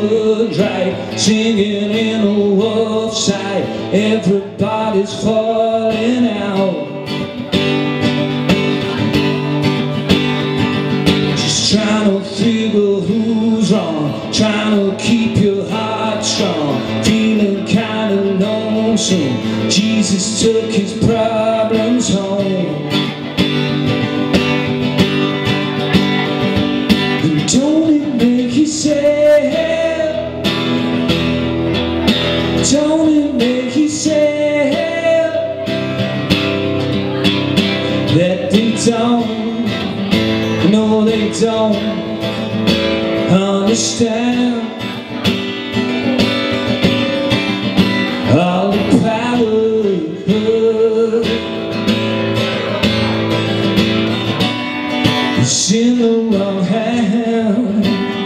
was right, singing in a wolf sight. Everybody's falling out, just trying to figure who's wrong, trying to keep your heart strong, feeling kind of lonesome. Jesus took his problems home. And don't it make you sad? Don't it make you sad that they don't, no they don't understand all the power is in the wrong hand.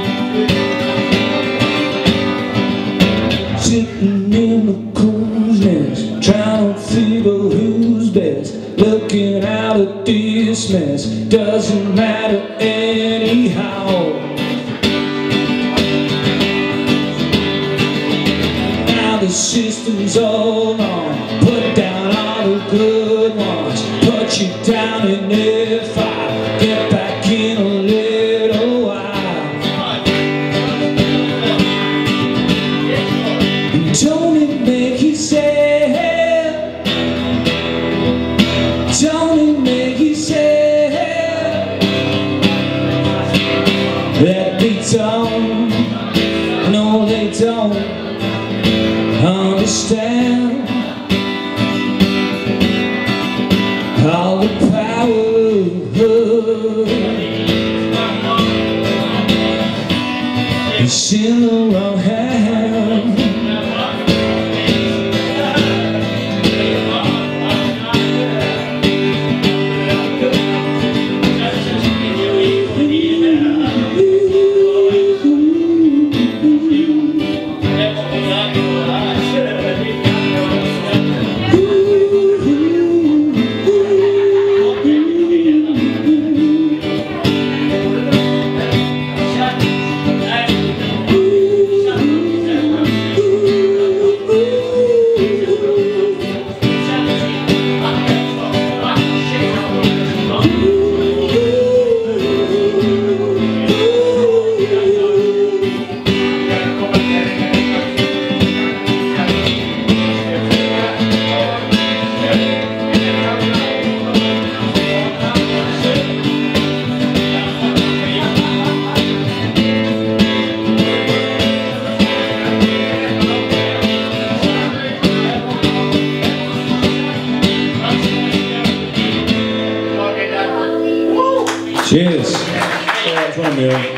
Sitting in the cool's nest, trying to figure who's best, looking out at this mess, doesn't matter anyhow. Now the system's all on, put down all the good ones, put you down in their fire, get back in a little while. And don't it make you sad? Don't it make you sad that they don't, no they don't understand all the power is in the wrong hand. Cheers. That's one,